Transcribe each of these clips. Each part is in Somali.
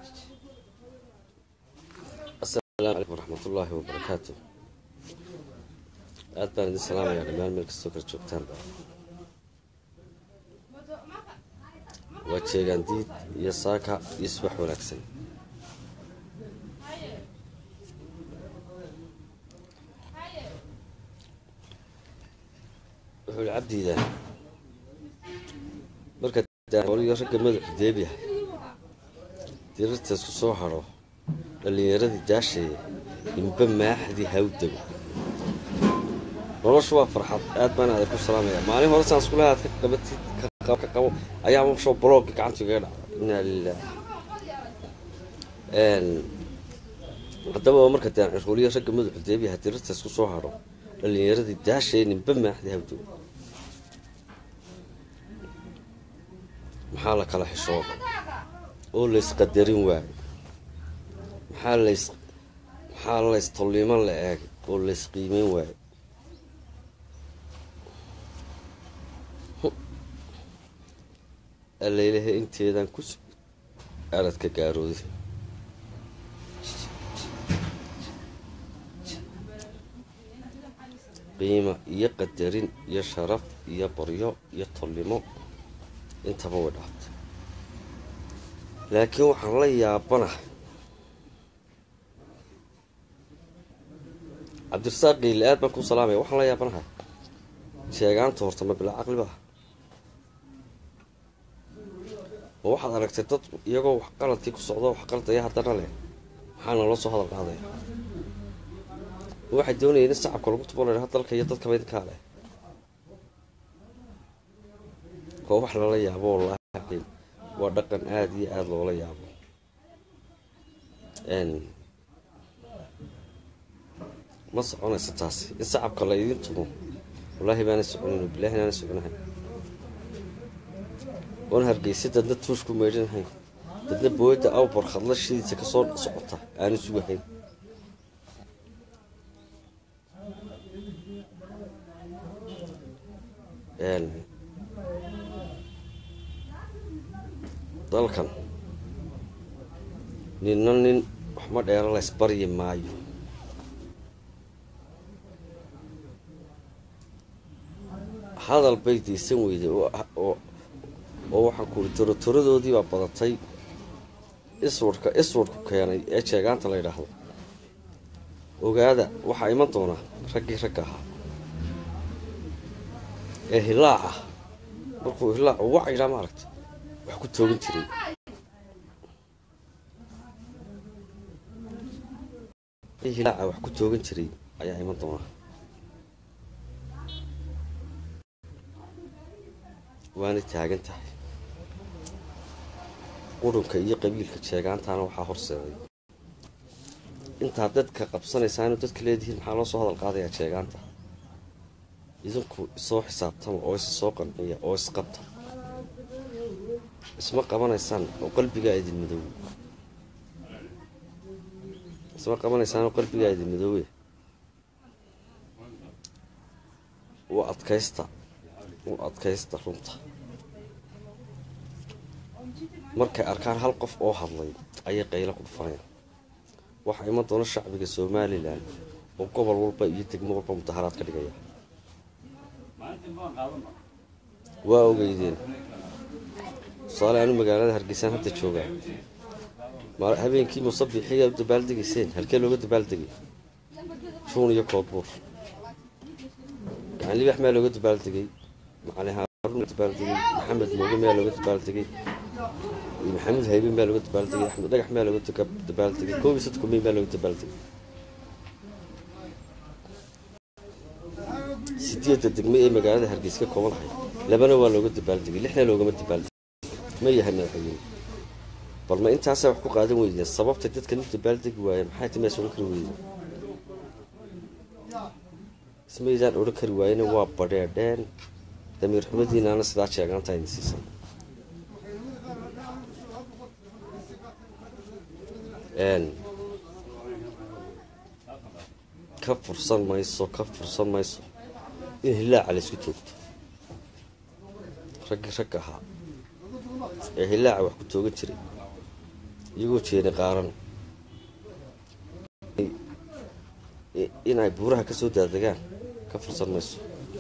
السلام عليكم ورحمة الله وبركاته. أتبع السلام يا جماعة ملك السكر شوكتان وجهي جديد يساكا يصبح ونكسن وحول عبدي ذا بركة ولي يرجع ملك ديبيا ديرت الصوحرة اللي يرد جاشي ينبم ما أحد يهودم والله شو فرحت أتمنى هذا كل سلام يا ماني هو رسالة سكولها قبتي كقو أيام شو بروك كعنتي غير إن قدامه مركز يعني شغولية شق مذبح ديبي هترت الصوحرة اللي يرد جاشي ينبم ما أحد يهودم محالك على حشور قول ليس قدرين واعي محال ليس طليمان لأك قول ليس قيمين واعي الليلة انت اذا كسب أردك كارودي قيمة يقدرين يشرف يبريو يطلمو انت بودعت لكن وحن لي يابنا عبد الرزاق اللي آد بكون سلامي وحن لي يابنا شيغان تورتما بلا عقل بها waxaad aragtay dad iyagoo wax qaladkii ku socdo wax qalad haddana leh waxaana loo soo hadal qaaday waxay doonayeen in shacabka lagu tubo dalka iyo dadka baydka leh ko wax la yaabo wallahi waa dhaqan aad iyo aad loola yaabo ma soconaysa taas in shacabka la idin tumo wallahi baan soconin billahi aan soconahay وأنا هرجيسي دنا توشكو ميرين هاي دنا بويدا أو برخلا شيء تكسر صعطة أنا سوى هاي ضلكن نين أحمد يا إسبري مايو هذا البيت يسوي ذا oo waxaan ku tiradoodii baa badatay iswarku keenay ee sheegaanta la yiraahdo ogaada waxa iman doona ragga ahaa ee hilaaca markuu hilaacu wacayna ma aragtay wax ku toogan jiray hilaaca wax ku toogan jiray ayaa iman doona waana taagan tahay qurunka iyo qabiilka sheegaantana waxa horseeday inta dadka qabsanaysaan dadka leedihiin maxaa loo soo hadal qaadayaa sheegaanta idinku soo xisaabtama oo soo qanciya oo isqabta isma qabanaysaan oo qalbiga idin madow oo adkaysta runta markay arkaan hal qof oo hadlay ayay qaylo ku dhufanayaan waxa iman doona shacbiga Soomaaliland oo gobol walba iyo degmo walba mudaharaad ka dhigaya waa ogeydeen salaanu magaalada Hargeysa hadda jooga habeenkii musabixiga u dabaaldegayeen halkee looga dabaaldegay shuun iyo koodbuur يعني لي أحمد لو قلت بالتقي على هارون تبالتقي محمد موجود لو قلت بالتقي محمد هيبين لو قلت بالتقي أحمد لو قلت بالتقي كوبي ستكم مين لو قلت بالتقي ستية الدقمية مقالة هرجيسك كمان حي لبنا ولا قلت بالتقي اللي إحنا لو قلت بالتقي ما يهمنا الحين بالما أنت عسى حقوق قادم ويجي السبب تجد كنت بالتقي وحياتي ما يسوون كل ويجي اسمي ذا أورك رواية وابدأ دين دمير حمدي أنا سداش شغال تاين سيسن كفر صن ما يسو إيه لا على سكوت رجعها إيه لا وحكتوه تري iyagoo jeeni qaaran inay buuraha ka soo daadegaan ka fursan mayso.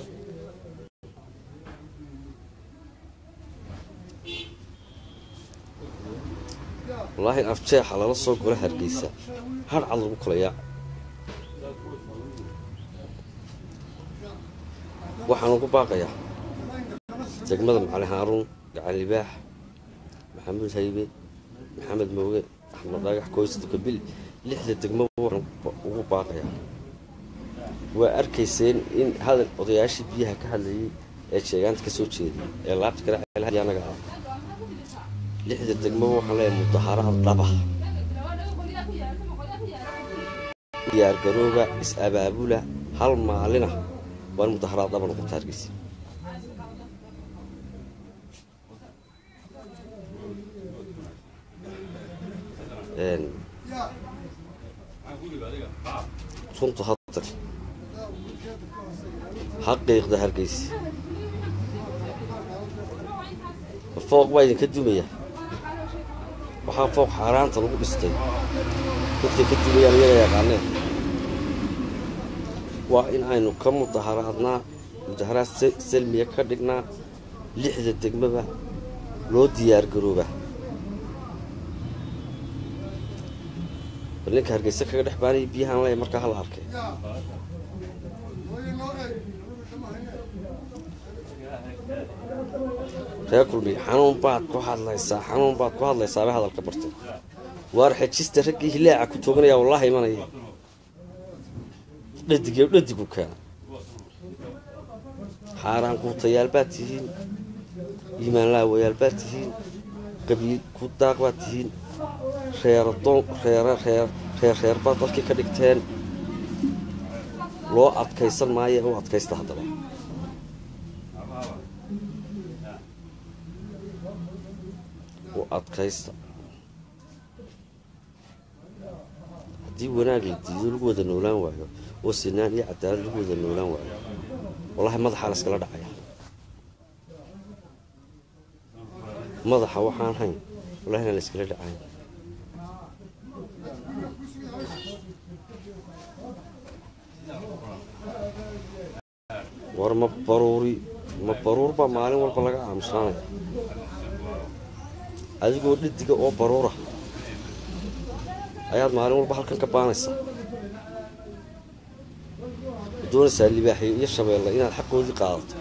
wallaahi afjeexa lala soo gola Hargeysa har cad lagu kala yaac. waxaan ugu baaqayaa degmada Macali Haaruun, Gacan Libaax, Maxamuud Haybe, Maxamed Mooge, Axmed Dhagax, Koysta Kabil, lixda degmo waxaan ugu baaqayaa. waa arkayseen in hadal odayaashii biyaha ka hadlayay ee sheegaanta ka soo jeeday ee laabta kale anaga ah. lixda degmo waxaan leeyahay mudaharaad dhaba, diyaar garooba, is abaabula, hal maalina waan mudaharaad dhaba noqota Hargeysa. runtu hadda xaqiiqda Hargeysa fooq baa idinka dumaya. waxaa fooq xaaraanta lagu dhistay dadka ka dumayaan iyaga yaqaaneen. waa in aynu ka mudaharaadnaa, mudaharaad salmiya ka dhignaa, lixda degmaba loo diyaar garooba. bal ninka Hargeysa kaga dhex baanaya biyahaan leeyahay markaa hala arkay. reer kulmi xanuun baad ku hadlaysaa bay hadalka bartay. waar xejista raggii hilaaca ku tooganaya wallaahi imanaya dhadigu keena. xaaraan kuutayaal baad tihiin, iimaan laawayaal baad tihiin, qabiil ku daaq baad tihiin, reer baad dalkii ka dhigteen. loo adkaysan maayo u adkaysta. haddaba u adkaysta. haddii wanaag la diido lagu wada noolaan waayo oo sinaan iyo cadaalad lagu wada noolaan waayo wallaahi madaxaa la iskala dhacaya. madaxa waxaan hayn wallaahi inaan la iskala dhacayn. war ma baruur baa maalin walba laga aamusnaanaya. adigoo dhadiga oo baruura ayaad maalin walba halkan ka baanaysaa. doonaysaa libaaxiyo iyo shabeelle inaad xaqoodii qaadato.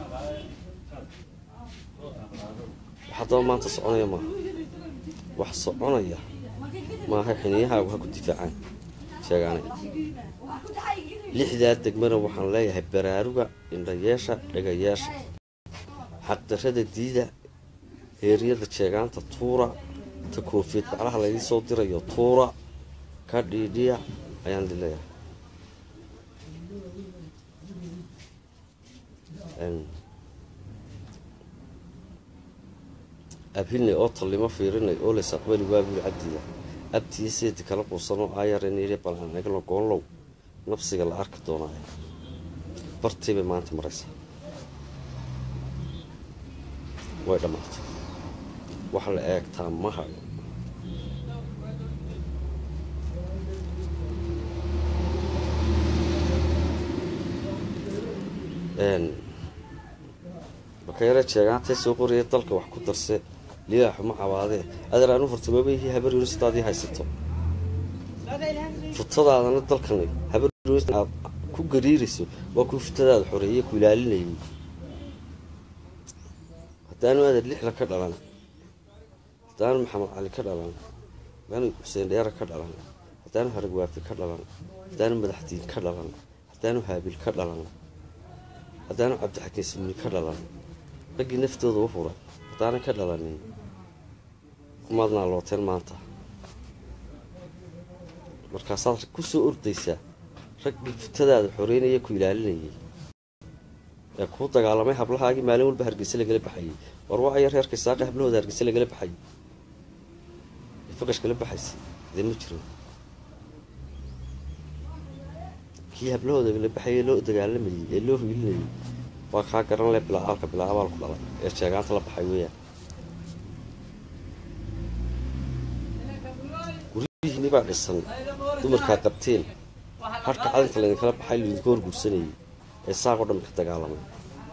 haddaba maanta soconaya maaha, wax soconaya maaha. xiniyahaagu ha ku difaacaan sheegaanay. lixdaa degmana waxaan leeyahay baraaruga, indhayeesha, dhagayeesha, xaqdarrada diida, heeryada jeegaanta tuura, ta koofiyad baclaha laydii soo dirayo tuura, ka dhiidhiya ayaan idin leeyahay. abhinay oo tallimo fiirinay oo lays aqbali waabuli cabdiya abtiya seedi kala quusanoo aayareniire balaan eglo goonlow nafsiga la arki doonaayo. bartii bay maanta maraysaa. way dhammaatay. wax la eegtaa ma hayo. bakayare jeegaantay soo qoriyay dalka wax ku darse libaaxu ma cabaadee adeer aanu hortamabahii habar yunisdaadii haysato. futadaadana dalkan habar aad ku gariirayso waa kuu futadaada xoreeye ku ilaalinayay. haddaanu adeer lixla ka dhalan, haddaanu maxamed cali ka dhalan, haddaanu xuseen dheere ka dhalan, haddaanu haragwaafi ka dhalan, haddaanu madaxdiin ka dhalan, haddaanu haabil ka dhalan, haddaanu cabdixakiin sumni ka dhalan, raggii naftooda u furay haddaanan ka dhalanin kumaadnaa looteen maanta. markaasaad ku soo ordaysaa raggii futadaada xoreynaya ku ilaalinayay ee kuu dagaalamay hablahaagii maalin walba Hargeysa lagala baxayay. war waa ayaa reerka saaqay hablahooda Hargeysa lagala baxayay faqash kala baxaysa idin ma jiro. kii hablahooda lagala baxayay loo dagaalamayay ee loo hiilinayay waa kaa garan leh bilaa abaal ku dhalay ee sheegaanta la baxay weeyaan. baa dhisan dumarkaa qabteen harka calanka laydinkala baxay laydinka horguursanayay ee saaqoo dhan ka dagaalamay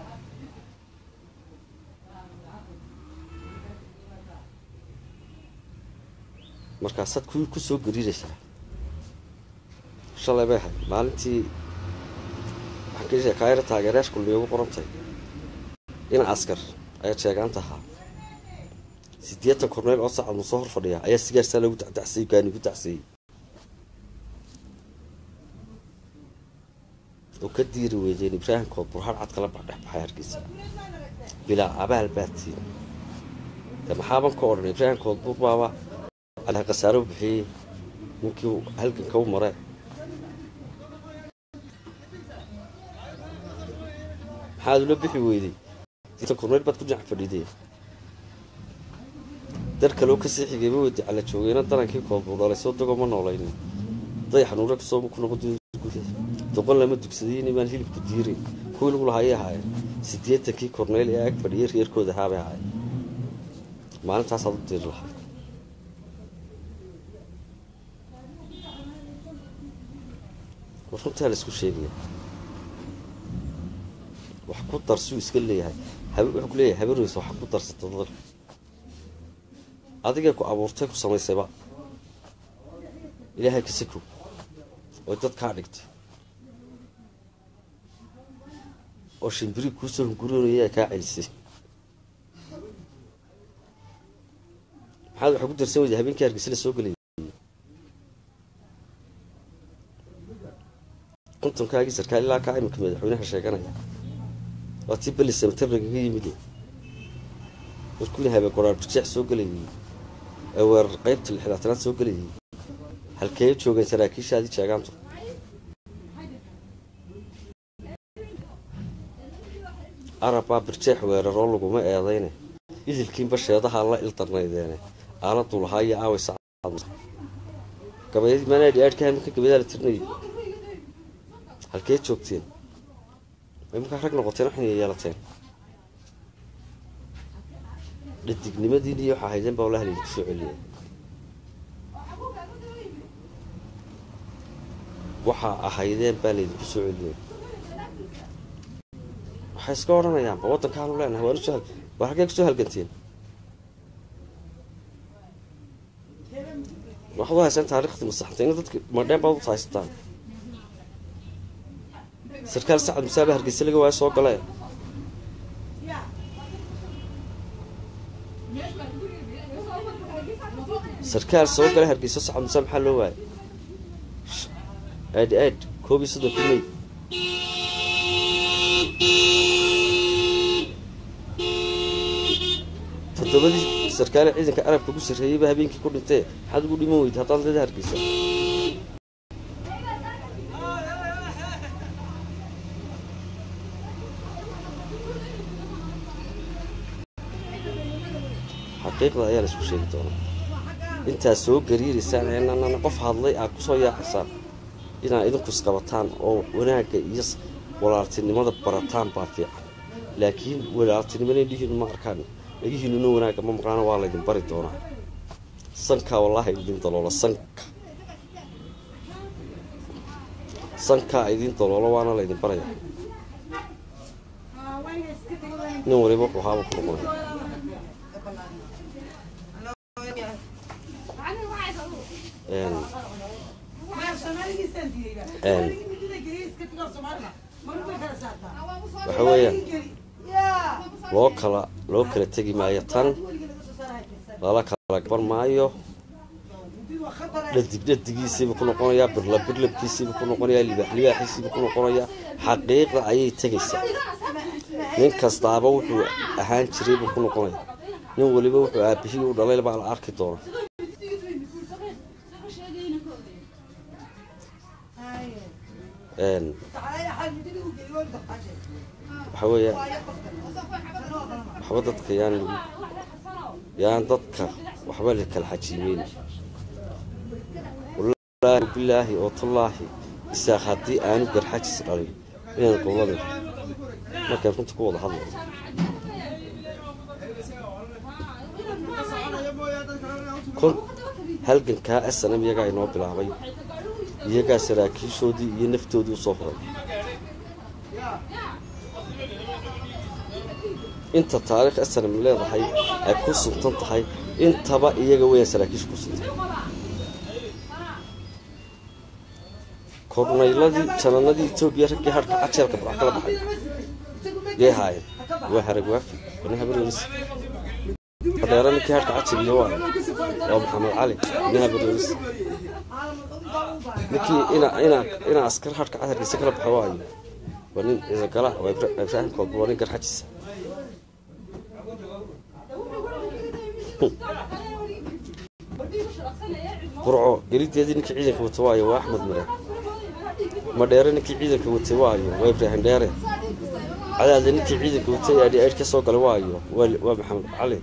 markaasaad kuwii ku soo gariiraysaa shalay bay ahayd maalintii waxaan ka sheekaayara taageerayaasha kulmiya ugu qorantay in askar ayaa sheegaanta ahaa 80 korneyl oo saacad soo hor fadhiya ayaa sigaarsaa lagu dacdacsay gaani ku dacsay oo ka diiri weydeen Ibraahim kood burhar cad kala baxay Hargeysa bilaa abaal baati maxaaban ka oran Ibraahim kood burbaba على قصاره بحي ممكن هلك كم مرة هذا لو بحي ويدي تكون رد بترجع فريدي درك لو كسيح يجيبه ودي على شوينا ترى كيف كوب ولا صوت دقوا من ولاين ضيح نورك صوب كنا قد تقول لما تكسديني ما نهيل كديري كل ولا هاي سديتك كي كورنيل أكبر يركو ذهاب هاي ما أنت تصل تدير له وفهمتها لسكو شيء وحكو درسو iska leeyahay wuxuu ku leeyahay habeeniisa waxa ku darsatay dad adiga ku abuurtay ku samaysayba ilaahay ka siko oo dad ka dhigtay oo shimbiri ku soo gurinaya ka celisay waxa ku darsan wada habeenkii Hargeysa la soo galay كنتم كاجي سركال لا كائن كمية حوينها شيء وتبى لسه متبرق يمدي وكلها بقرار بتشح سوق لي أو رقيبة الحلاتات سوق لي هل كيف شو جن سراكيش هذه شيء قامته أربعة بتشح وررول وما أيضينه إذا الكيم بس يضحى الله إلطرنا يدينه على طول هاي عاوي صعب كمان ما نادي أركان ممكن كبيرة ترني halkee joogteen imka rag noqoteen waxay yeelateen dignimadii waxa haysan baa walahi ku soo celiyay waxa ahaydeen baa leeyahay ku soo celiyay waxa iska oranayaan wadankan u leenahay waa soo waa halkee ku soo halganteen waxa haysan taariikhda masaxteen dadka madeen baa u taastaan سركال سعد مسابه هرقيس لقى واي سو قلay سركال سو قلay هرقيس سعد مسابه حل واي اد كوبي سدو كمي تدبدي سركال ciidanka arabka ku sareeyay habeenkii ku dhintay xad ugu dhimo weyd hadan dad Hargeysa حقيقة أيها السوشيال دولار أنت سوق قرير السنة أنا قف هذلي أقصى يا حسن إذا إذا كنت قبطان أو هناك يس ولا أرتني ماذا برتان بافيع لكن ولا أرتني من يجيه الماركان يجيه إنه هناك ما مقارنة والله يدين بريد دونا سنكا والله يدين طلولا سنكا يدين طلولا وأنا لا يدين بريد نوري بقى وهذا كله وحويا لو كلا تجي معي طن لا كلا كبر معيه لدقي سيب كل قنايا برلب كيسي بكل قنايا اللي بحليها حسي بكل قنايا حقيقة أي تجس من كستعبه وحو أهان شريب بكل قنايا نقول له وحو أبيه ودليل بقى العرك دور وحويا حوضتك يعني ضدك وحوالك الحجيمين والله بالله وطالله إساخاتي أنا قرحت سرعي من القوة ما كان كنت قوة هذا halgankaa SNM iyagaa inoo bilaabay iyagaa saraakiishoodii iyo naftoodii u soo huray inta taariikh SNM leedahay ay ku suntan tahay intaba iyaga weeyaan saraakiisha ku suntan kornayladii jananadii Itoobiya raggii harka cajeelka barax kala baxay yay haayeen waa harag waafi wana habaroonis dheerani kii harka cajeeliyo waa Maxamed Cali wana habaroonis ninkii ina askar harka cajeelkiisa kala baxay waayo wanin isa gala waa Ibrahim Koob wanin garxajis burco gelideedii ninkii ciidanka wato waayo waa Axmed Mare ma dheere ninkii ciidanka watay waayo waa Ibrahim Dheere cadaadii ninkii ciidanka watay ay ka soo galay waayo waa Maxamed Cali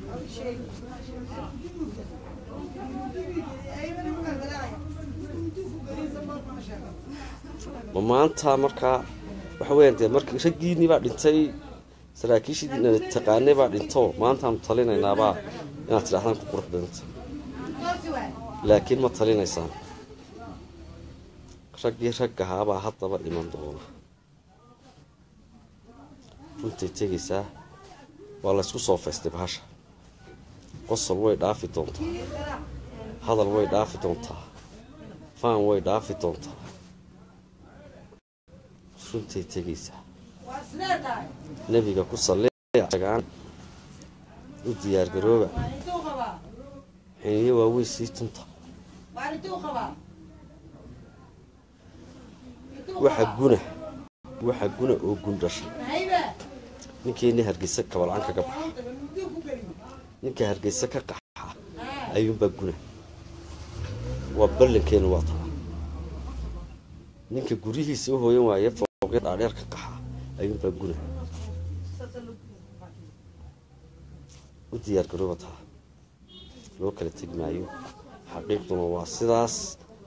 maanta markaa waxa weeyaan markii ragiini baa dhintay saraakiishidina taqaanay baa dhinto maanta aan talinaynaaba inaad tirahdaan ku qurux badanta laakiin ma talinaysaan raggii raggahaabaa haddaba iman doona runtay tegaysaa waa laysku soo faystay bahasha qosol way dhaafi doontaa hadal way dhaafi doontaa faan way dhaafi doontaa runtay tegaysaa nebiga ku salliya u diyaargarooba xiniyo waaweyn sii tunta waxa guna oo gundhashay ninkeeni Hargeysa kabalcan kaga baxa ninka Hargeysa ka qaxa ayuunbaa guna waa ballankeenu waa taa ninka gurihiisa u hooyan waaye fooqyada dheer ka qaxa ayuunbaa guna u diyaargarooba taa loo kala tegmaayo xaqiiqduna waa sidaas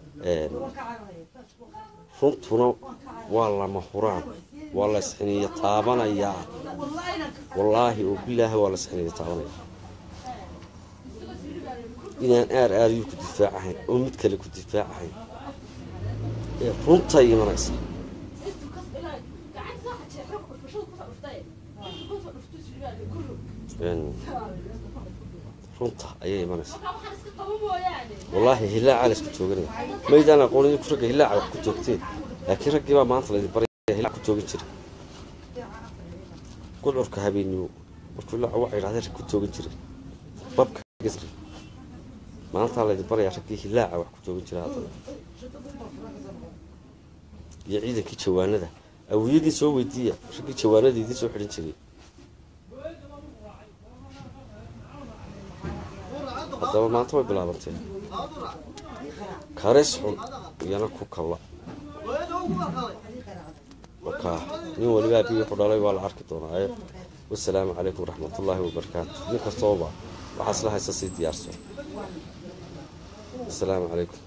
runtuna waa lama huraan waa la isxiniyo taabanayaa wallaahi oo bilaahi waa la isxiniyo taabanayaa inaan aar ku difaacahayn oo mid kale ku difaacahayn runta imanaysa runta ayay imanaysa wallaahi hilaaca la isku jooganaya maydaan aqoonidii ku ragga hilaaca wax ku joogteen laakiin raggii baa maanta laydin baraya hilaaca ku joogin jiray gudcurka habeennimo markuu hilaaca waxay yidhahdeen rag ku joogin jiray babka gasri maanta laydin baraya raggii hilaaca wax ku joogin jiray haddana iyo ciidankii jawaanada awiyadii soo weydiiya raggii jawaanada idin soo xidhin jiray haddaba maanta way bilaabantay kareys xun iyana ku kalla wakaa nin waliba abiyi wuxuu dhalay waa la arki doonaa wasalaamu calaykum waraxmatullaahi wabarakaatu nin kastooba waxaa isla haysa sii diyaarso asalaamu calaykum